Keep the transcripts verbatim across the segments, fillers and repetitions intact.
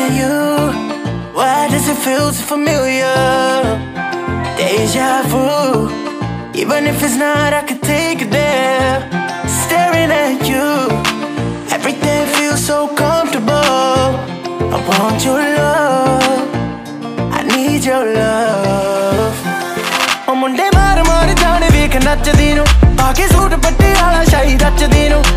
at you. Why does it feel so familiar? Deja vu. Even if it's not, I could take it there. Staring at you, everything feels so comfortable. I want your love, I need your love. O munde maar maar jaane ਵੇਖ ਨੱਚਦੀ ਨੂੰ, ਪਾ ਕੇ suit Patiala ਸ਼ਾਹੀ ਰਚਦੀ ਨੂੰ।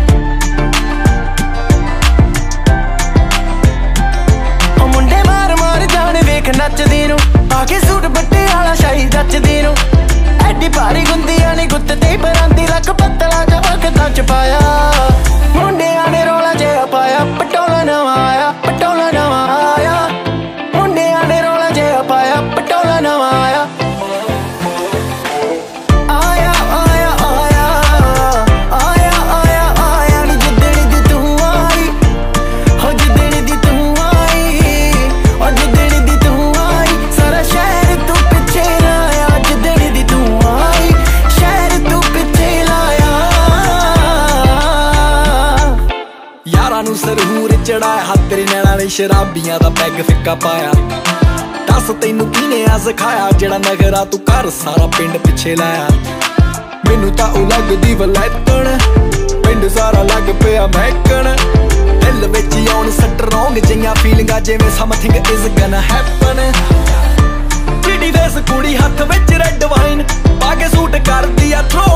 O munde maar maar ਜਾਣੇ ਵੇਖ ਨੱਚਦੀ ਨੂੰ, ਪਾ ਕੇ ਸੂਟ ਪਟਿਆਲਾ ਸ਼ਾਹੀ ਰਚਦੀ ਨੂੰ। ਐਡੀ ਭਾਰੀ ਗੁੰਦੀਆਂ ਨੀ ਗੁੱਤ ਤੇ ਪਰਾਂਦੀ ਲੱਕ ਪਤਲਾ ਜਿਹਾ ਵਖਤਾਂ ਚ ਪਾਇਆ। ਮੁੰਡਿਆਂ ਨੇ ਰੌਲਾ ਜਿਹਾ ਪਾਇਆ, ਪਟੋਲਾ ਨਵਾਂ ਆਇਆ, ਪਟੋਲਾ ਨਵਾਂ ਆਇਆ। ਮੁੰਡਿਆਂ ਨੇ ਰੌਲਾ ਜਿਹਾ ਪਾਇਆ, ਪਟੋਲਾ ਨਵਾਂ ਆਇਆ। ਆਇਆ ਆਇਆ ਆਇਆ ਆਇਆ ਆਇਆ ਆਇਆ ਨੀ ਜਿੱਦਣ ਦੀ ਤੂੰ ਆਈ, ਹੋ ਜਿੱਦਣ ਦੀ ਤੂੰ ਆਈ, ਹੋ ਜਿੱਦਣ ਦੀ ਤੂੰ ਆਈ। ਸਾਰਾ ਸ਼ਹਿਰ ਤੂੰ ਪਿੱਛੇ ਲਾਇਆ, ਜਿੱਦਣ ਦੀ ਤੂੰ ਆਈ ਸ਼ਹਿਰ ਤੂੰ ਪਿੱਛੇ ਲਾਇਆ। ਯਾਰਾਂ ਨੂੰ ਸਰਹੂਰ ਚੜਾਇਆ, ਹੱਥ ਤੇਰੇ ਨੈਣਾਂ ਨੇ ਸ਼ਰਾਬੀਆਂ ਦਾ ਪੈਗ ਫਿੱਕਾ ਪਾਇਆ। ਦੱਸ ਤੈਨੂੰ ਕਿਹਨੇ ਆ ਸਿਖਾਇਆ, ਜਿਹੜਾ ਨਗਰਾ ਤੂੰ ਘਰ ਸਾਰਾ ਪਿੰਡ ਪਿੱਛੇ ਲਾਇਆ। ਮੈਨੂੰ ਤਾਂ ਉਹ ਲੱਗਦੀ ਵਲੈਤਣ, ਪਿੰਡ ਸਾਰਾ ਲੱਗ ਪਿਆ ਮਹਿਕਣ। ਦਿਲ ਵਿੱਚ ਆਉਣ ਸਟਰੋਂਗ ਜਿਹੀਆਂ ਫੀਲਿੰਗਾਂ, ਜਿਵੇਂ ਸਮਥਿੰਗ ਇਜ਼ ਗੋਨਾ ਹੈਪਨ। ਚਿੜੀ ਵੇਸ ਕੁੜੀ ਹੱਥ ਵਿੱਚ ਰੈੱਡ ਵਾਈਨ, ਪਾ ਕੇ ਸੂਟ ਕਰਦੀ ਆ ਥਰੋ